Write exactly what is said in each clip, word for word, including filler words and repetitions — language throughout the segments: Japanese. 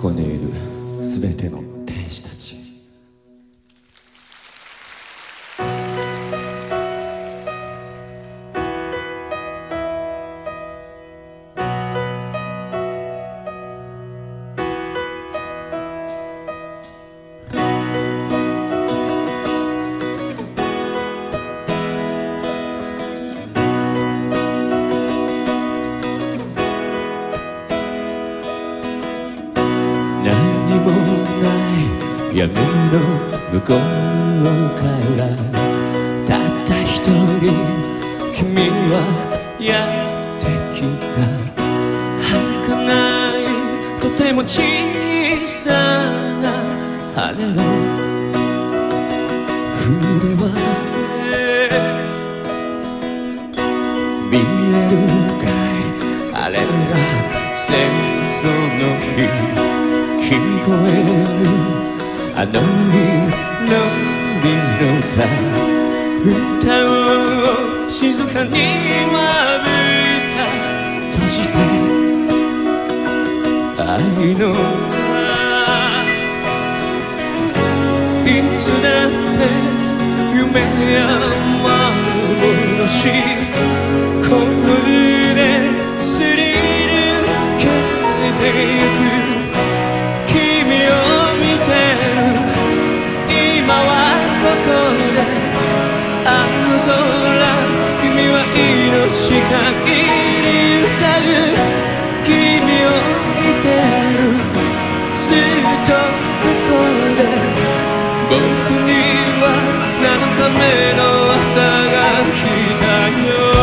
こにいるすべての天使たち、 何もない闇の向こうからたった一人君はやってきた。儚いとても小さな羽を震わせ、見えるかいあれが戦争の日、聞こえるあの祈りの歌、歌を静かにまぶた閉じて愛のいつだって夢や幻、この腕すり抜けてゆく。限り歌う君を見てる、ずっとここで僕にはななかめの朝が来たよ。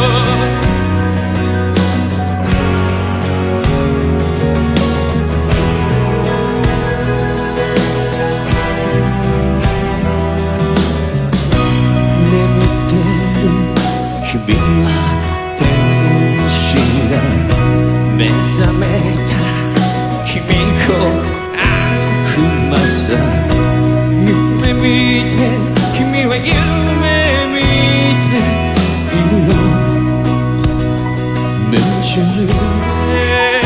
眠ってる君は目覚めた君こ悪魔さ、夢見て君は夢見ているの、夢中で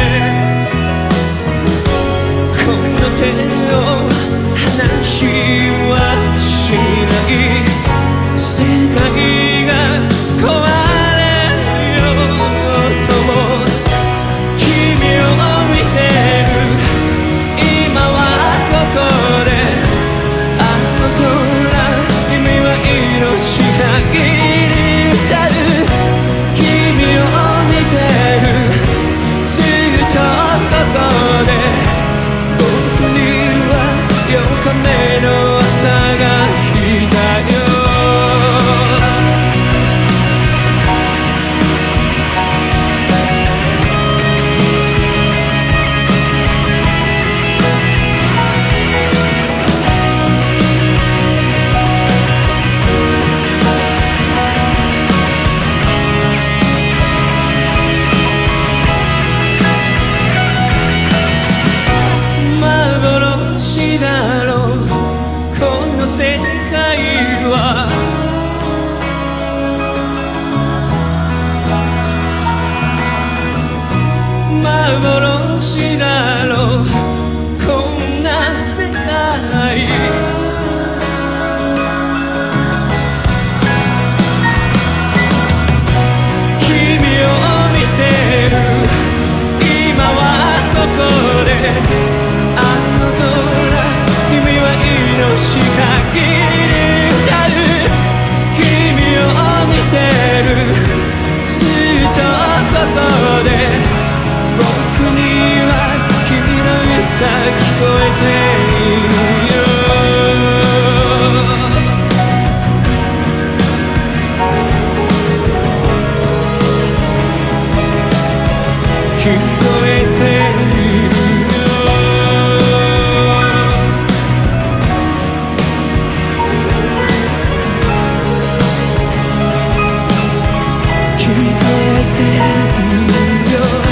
この手を離しはしない、世界が壊れようとも限り歌う君を見てる、ずっとここで僕にはようかめの朝が来たよ。幻だろうこんな世界、君を見てる今はここで、あの空君は命限り歌う、君を見てるずっとここで僕には君の歌聞こえているよ。聞こえているよ。聞こえているよ。